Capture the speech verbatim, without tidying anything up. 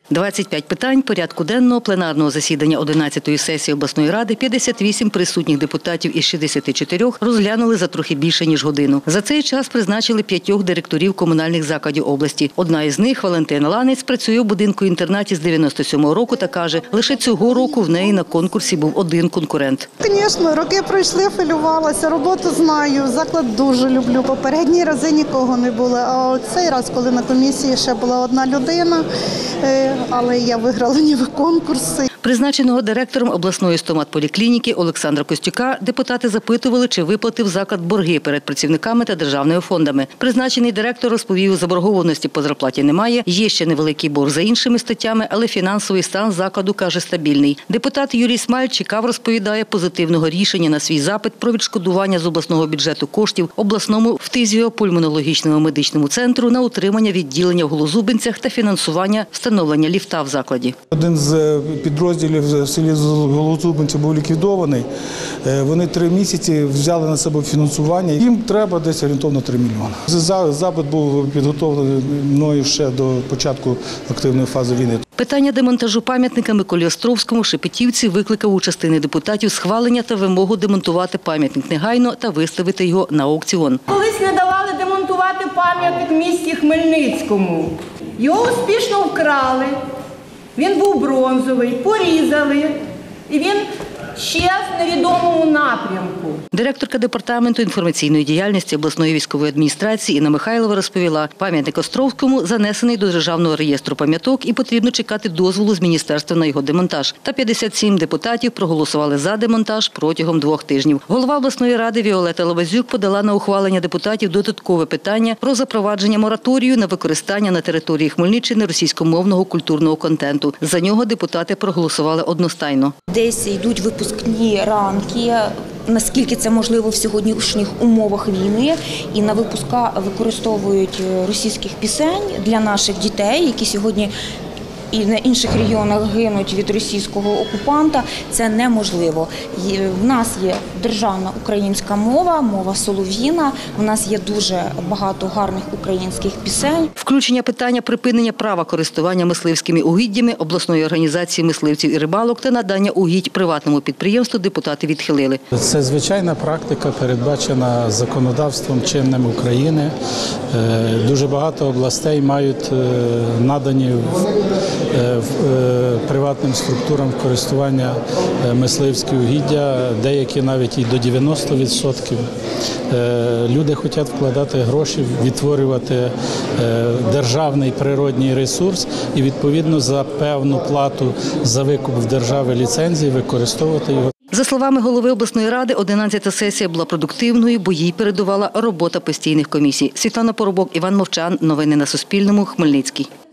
двадцять п'ять питань порядку денного пленарного засідання одинадцятої сесії обласної ради п'ятдесят вісім присутніх депутатів із шістдесяти чотирьох розглянули за трохи більше, ніж годину. За цей час призначили п'ятьох директорів комунальних закладів області. Одна із них, Валентина Ланець, працює у будинку-інтернаті з дев'яносто сьомого року та каже, лише цього року в неї на конкурсі був один конкурент. Звісно, роки пройшли, хвилювалася, роботу знаю, заклад дуже люблю. Попередні рази нікого не було, а цей раз, коли на комісії ще була одна людина, але я виграла ніби конкурси. Призначеного директором обласної стоматполіклініки Олександра Костюка депутати запитували, чи виплатив заклад борги перед працівниками та державними фондами. Призначений директор розповів, заборгованості по зарплаті немає, є ще невеликий борг за іншими статтями, але фінансовий стан закладу, каже, стабільний. Депутат Юрій Смаль чекав, розповідає, позитивного рішення на свій запит про відшкодування з обласного бюджету коштів обласному фтизіопульмонологічному медичному центру на утримання відділення в Голозубинцях та фінансування встановлення ліфта в закладі. Один з підрозділів в селі Голозубинці був ліквідований. Вони три місяці взяли на себе фінансування. Їм треба десь орієнтовно три мільйони. Запит був підготовлений мною ще до початку активної фази війни. Питання демонтажу пам'ятника Миколі Островському в Шепетівці викликав у частини депутатів схвалення та вимогу демонтувати пам'ятник негайно та виставити його на аукціон. Колись не давали демонтувати пам'ятник в місті Хмельницькому. Його успішно вкрали. Він був бронзовий, порізали, і він щез в невідомому напрямку. Директорка департаменту інформаційної діяльності обласної військової адміністрації Інна Михайлова розповіла, пам'ятник Островському занесений до Державного реєстру пам'яток і потрібно чекати дозволу з міністерства на його демонтаж. Та п'ятдесят сім депутатів проголосували за демонтаж протягом двох тижнів. Голова обласної ради Віолетта Лабазюк подала на ухвалення депутатів додаткове питання про запровадження мораторію на використання на території Хмельниччини російськомовного культурного контенту. За нього депутати проголосували одностайно. Десь йдуть випускні ранки, наскільки це можливо в сьогоднішніх умовах війни, і на випуска використовують російських пісень для наших дітей, які сьогодні і на інших регіонах гинуть від російського окупанта. Це неможливо. В нас є державна українська мова, мова солов'їна, в нас є дуже багато гарних українських пісень. Включення питання припинення права користування мисливськими угіддями обласної організації мисливців і рибалок та надання угідь приватному підприємству депутати відхилили. Це звичайна практика, передбачена законодавством чинним України. Дуже багато областей мають надані приватним структурам в користування мисливські угіддя, деякі навіть і до дев'яноста відсотків. Люди хочуть вкладати гроші, відтворювати державний природній ресурс і відповідно за певну плату за викуп в держави ліцензії використовувати його. За словами голови обласної ради, одинадцята сесія була продуктивною, бо їй передувала робота постійних комісій. Світлана Поробок, Іван Мовчан. Новини на Суспільному. Хмельницький.